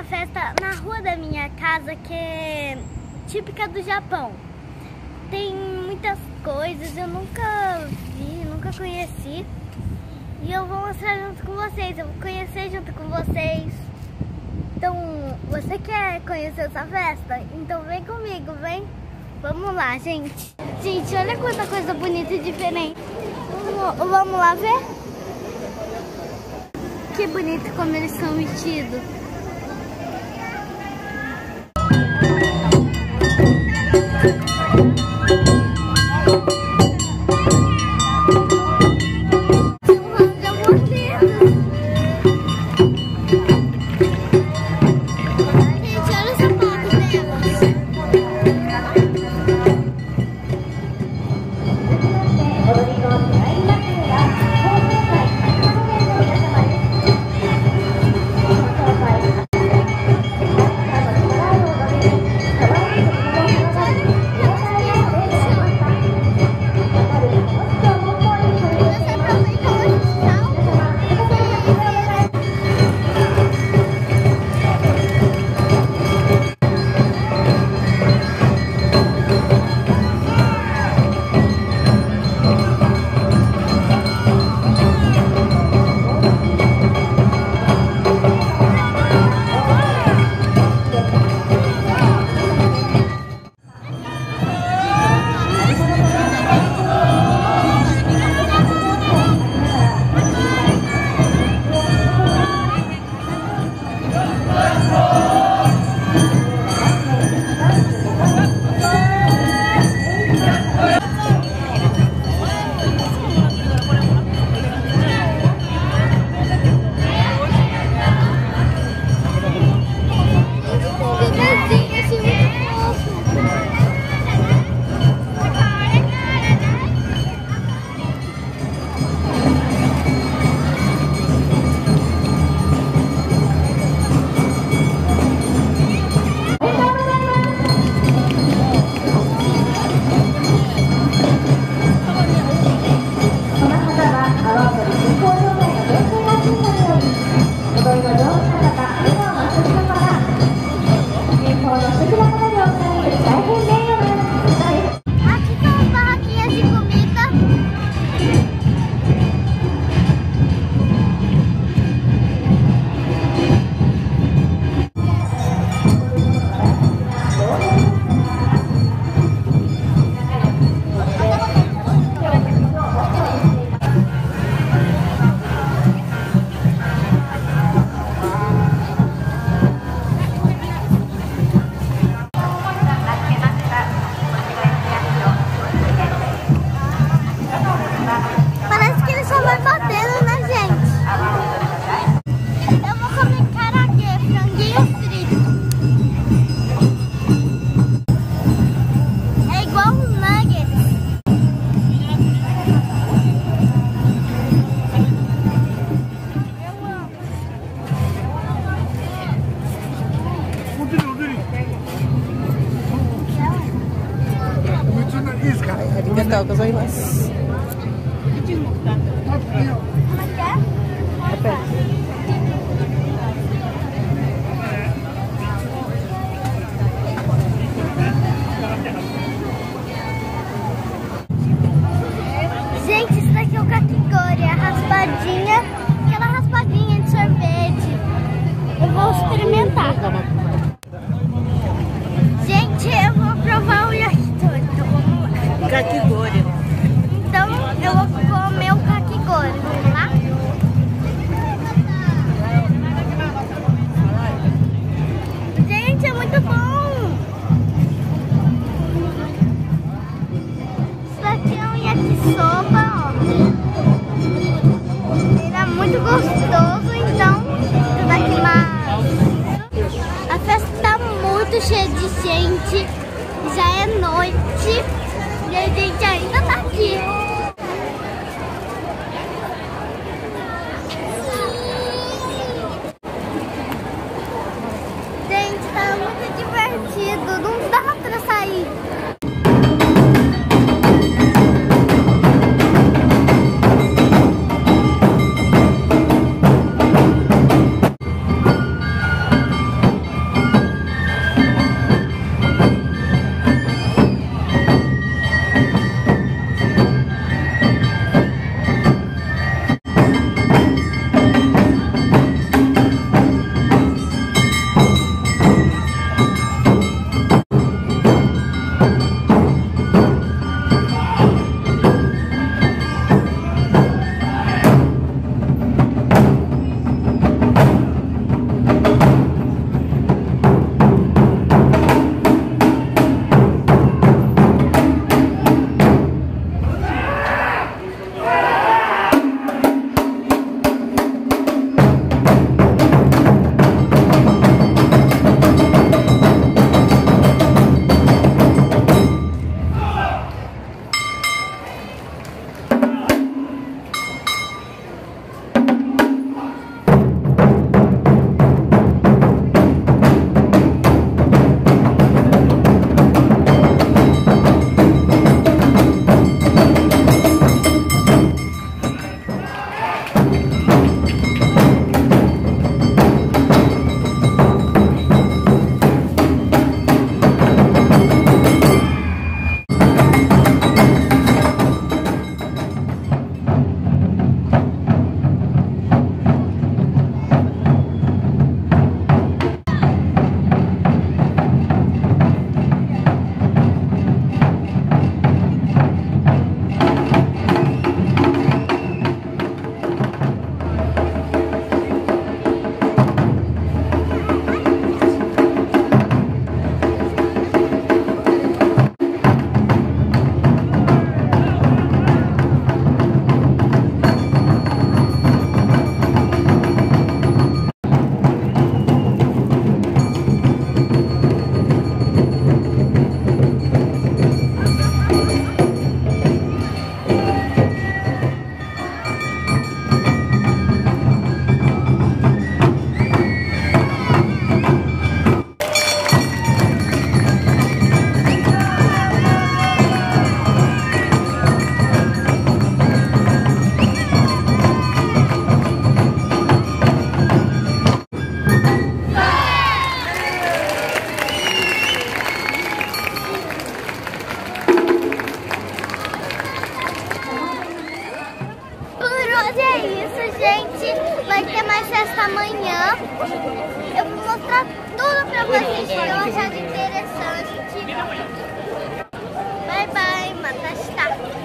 festa na rua da minha casa que é típica do Japão. Tem muitas coisas, eu nunca vi, nunca conheci. E eu vou mostrar junto com vocês, eu vou conhecer junto com vocês. Então, você quer conhecer essa festa? Então vem comigo, vem. Vamos lá, gente. Gente, olha quanta coisa bonita e diferente. Vamos lá ver? Que bonito como eles são vestidos. Gente, isso daqui é o kakigori, a raspadinha, aquela raspadinha de sorvete. Eu vou experimentar. Gente, eu vou provar o yakitori, então vamos lá. Kakigori. Então eu vou comer o kakigori, vamos lá? Gente, é muito bom! Isso daqui é um yakisoba, ó. Ele é muito gostoso, então isso daqui mais. A festa tá muito cheia de gente, já é noite e a gente ainda tá aqui. Gente, tá muito divertido, não dá pra sair. hoje é isso, gente. Vai ter mais festa amanhã. Eu vou mostrar tudo pra vocês que eu achar interessante. Bye, bye. Matasta.